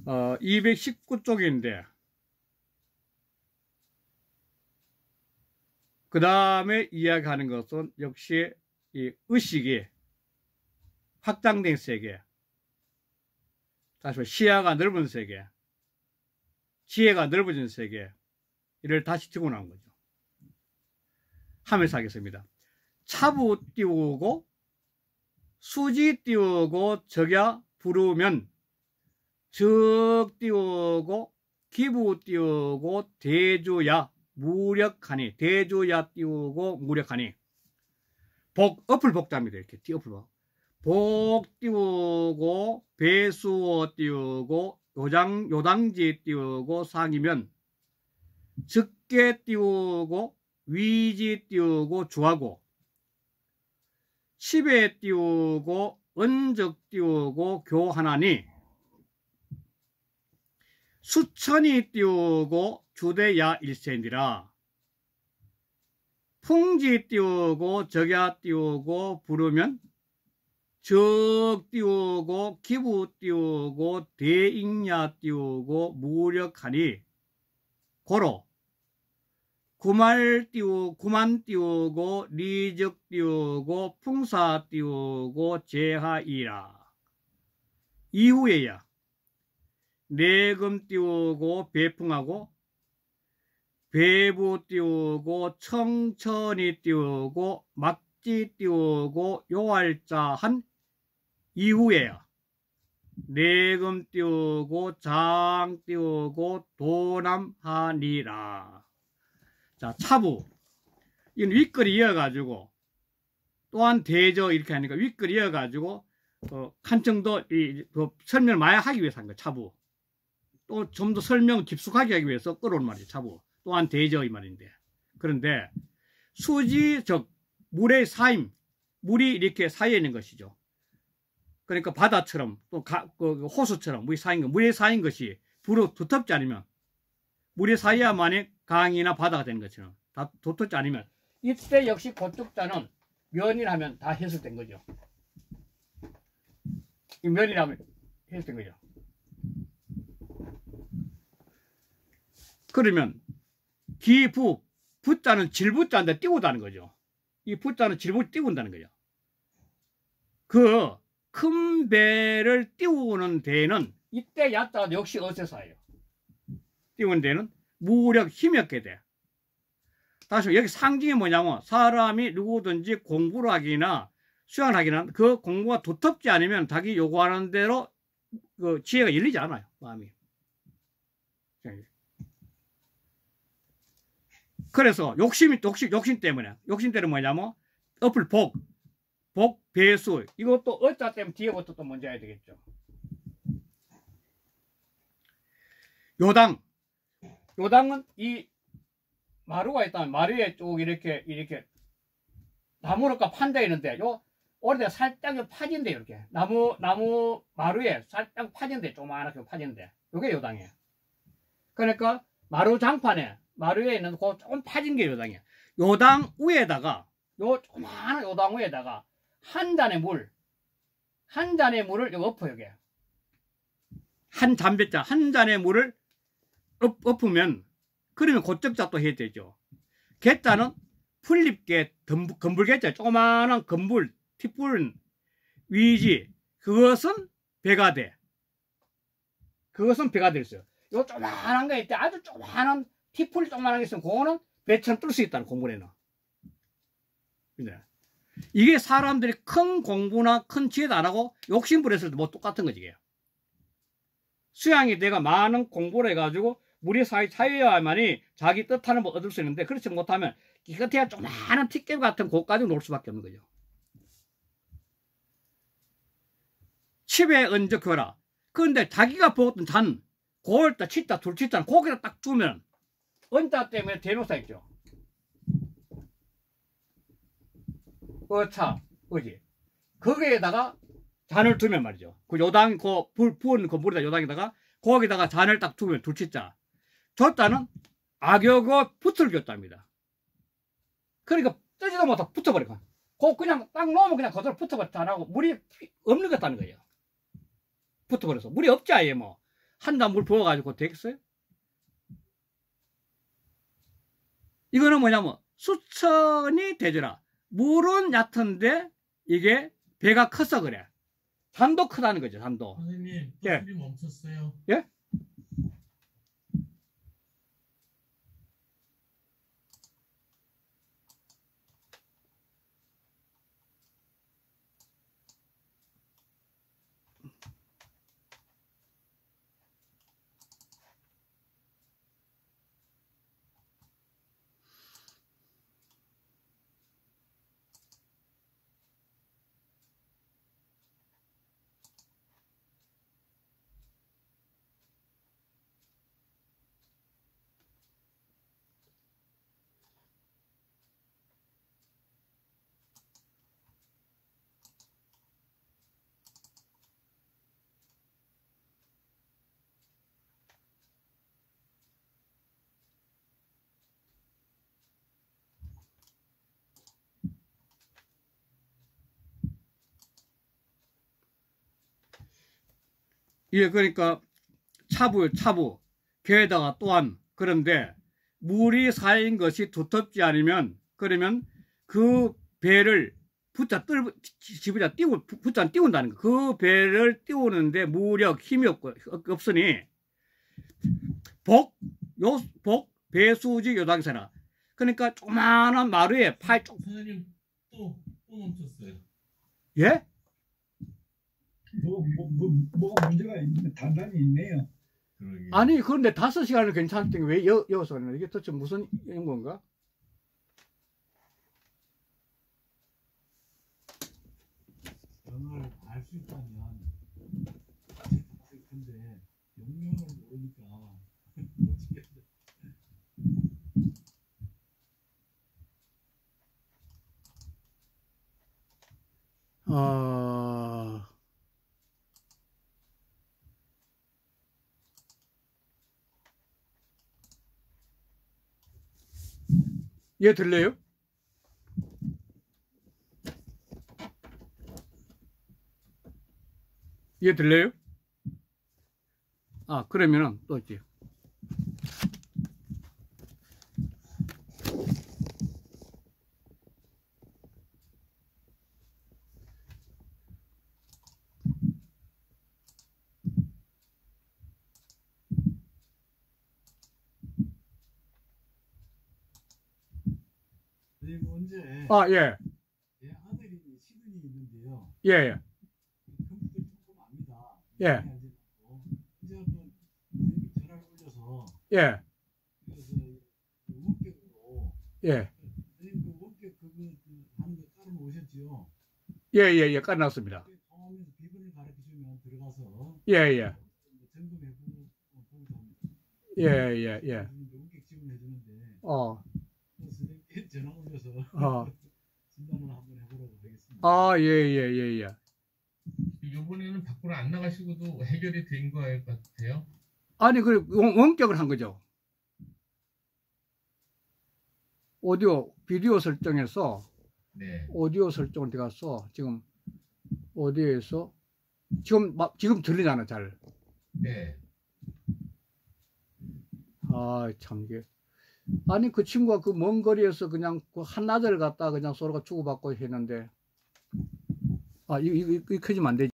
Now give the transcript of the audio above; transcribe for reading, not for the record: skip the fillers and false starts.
219쪽인데 그 다음에 이야기하는 것은 역시 이 의식이 확장된 세계, 다시 시야가 넓은 세계, 지혜가 넓어진 세계, 이를 다시 띄고 나온 거죠. 하면서 하겠습니다. 차부 띄우고 수지 띄우고 적야 부르면 적 띄우고 기부 띄우고 대주야 무력하니, 대주야 띄우고 무력하니, 어플 복자입니다. 이렇게 어플 복 띄우고 배수어 띄우고 요당지 띄우고 상이면 적게 띄우고 위지 띄우고 주하고 십에 띄우고 은적 띄우고 교하나니 수천이 띄우고 주대야 일세니라. 풍지 띄우고 적야 띄우고 부르면 적 띄우고 기부 띄우고 대잉야 띄우고 무력하니 고로 구만 띄우고 리적 띄우고 풍사 띄우고 제하이라. 이후에야 내금 띄우고 배풍하고 배부 띄우고 청천이 띄우고 막지 띄우고 요할자 한 이후에야 내금 띄우고 장 띄우고 도남하니라. 자, 차부. 이건 윗글이 이어가지고 또한 대저 이렇게 하니까 윗글이 이어가지고 한층 더 설명을 많이 하기 위해서 한 거예요. 차부. 또 좀 더 설명을 깊숙하게 하기 위해서 끌어온 말이에요. 차부. 또한 대저 이 말인데. 그런데 수지 즉 물의 사임, 물이 이렇게 쌓여 있는 것이죠. 그러니까 바다처럼 또 호수처럼 물이 쌓인 것, 물에 쌓인 것이 불어 두텁지 않으면 물에 쌓여야만이 강이나 바다가 되는 것처럼 다 두텁지 않으면 이때 역시 그쪽 자는 면이라면 다 해설된 거죠. 이 면이라면 해설된 거죠. 그러면 기부, 부자는 질부자인데 띄우다는 거죠. 이 부자는 질부 띄운다는 거죠. 그 큰 배를 띄우는 데는 이때 야자가 역시 어세사예요. 띄우는 데는 무력 힘이 없게 돼. 다시 여기 상징이 뭐냐면 사람이 누구든지 공부를 하기나 수양을 하기나 그 공부가 두텁지 않으면 자기 요구하는 대로 그 지혜가 열리지 않아요. 마음이. 그래서 욕심 때문에 뭐냐면 어플 복 배수 이것도 어짜 때문에 뒤에부터 또 먼저 해야 되겠죠. 요당은 이 마루가 있다면 마루에 쭉 이렇게 나무로가 판자 있는데 요 오래돼 살짝 파진데 이렇게 나무 마루에 살짝 파진데 조그맣게 파진데 요게 요당이에요. 그러니까 마루 장판에 마루에 있는 그 조금 파진 게 요당이에요. 요당 위에다가 요 조그마한 요당 위에다가 한 잔의 물을 여기 엎어 여기 한 잔배자 한 잔의 물을 엎으면 그러면 고적자 또 해야 되죠. 개자는 풀립게 건불개자 조그마한 건불 티뿔 위지 그것은 배가 돼. 그것은 배가 될 수 있어요. 요 조그마한 거 있대 아주 조그마한 티풀 조그마한 게 있으면 그거는 배처럼 뜰 수 있다는 공부에는. 근데 이게 사람들이 큰 공부나 큰 지혜도 안 하고 욕심부렸을 때 뭐 똑같은 거지. 이게. 수양이 내가 많은 공부를 해가지고 물이 쌓여야만이 자기 뜻하는 걸 얻을 수 있는데 그렇지 못하면 기껏해야 조그마한 티끌 같은 곳까지 놓을 수밖에 없는 거죠. 칩에 얹어 겨라. 그런데 자기가 먹었던 잔, 고을자, 치자, 둘치자는 고기를 딱 주면 언자 때문에 대명사 있죠. 어차, 그지? 거기에다가 잔을 두면 말이죠. 그 요당, 부은 그 물에다 요당에다가 거기다가 잔을 딱 두면 둘치자. 줬다는 악역어 붙을 줬답니다. 그러니까 뜨지도 못하고 붙어버리고. 그냥 딱 놓으면 그냥 그대로 붙어버려. 잔하고 물이 없는 것 같다는 거예요. 붙어버려서. 물이 없지, 아예 뭐. 한 잔 물 부어가지고 되겠어요? 이거는 뭐냐면 수천이 되더라. 물은 얕은데 이게 배가 커서 그래. 산도 크다는 거죠. 산도. 선생님, 예. 소리 멈췄어요. 예? 예, 그러니까 차부. 게다가 또한 그런데 물이 쌓인 것이 두텁지 않으면 그러면 그 배를 집에다 띄운다는 거. 그 배를 띄우는데 무력 힘이 없으니 배수지 요당사라. 그러니까 조그마한 마루에 선생님 또 멈췄어요. 예? 뭐가 문제가 단단히 있네요. 그러게. 아니 그런데 5시간을 괜찮던데 왜 여기서 그러는 이게 도대체 무슨 이런 건가? 영어를 알 수 있다면 근데 영명을 모르니까 어떻게 얘 들려요? 얘 들려요? 아 그러면은 또 있지. 선생님 언제 아 예. 제 아들이 시드니 있는데요. 예, 예. 컴퓨터 조금 압니다. 예. 이제 또 선생님 전화를 올려서 예. 그래서 원격으로 예. 선생님 그 원격 그거 하는 거 따로 오셨지요? 예, 끝났습니다. 처음에 비번을 가르쳐 주면 들어가서 예. 점검해보고 합니다. 예. 원격 지원해 주는데 선생님께 전화 올려서 진단을 한번 해보라고 하겠습니다. 아, 예. 이번에는 밖으로 안 나가시고도 해결이 된 거 같아요? 아니, 원격을 한 거죠. 비디오 설정에서, 네. 오디오 설정을 들어가서, 지금, 어디에서, 지금 들리잖아, 잘. 네. 아, 참, 이게. 아니, 그 친구가 그 먼 거리에서 그냥 그 한나절 갔다 그냥 서로가 주고받고 했는데, 이거 켜지면 안 되지.